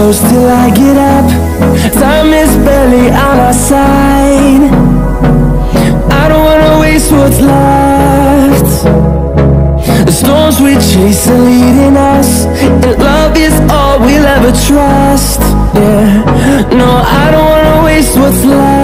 close till I get up. Time is barely on our side. I don't wanna waste what's left. The storms we chase are leading us, and love is all we'll ever trust. Yeah, no, I don't wanna waste what's left.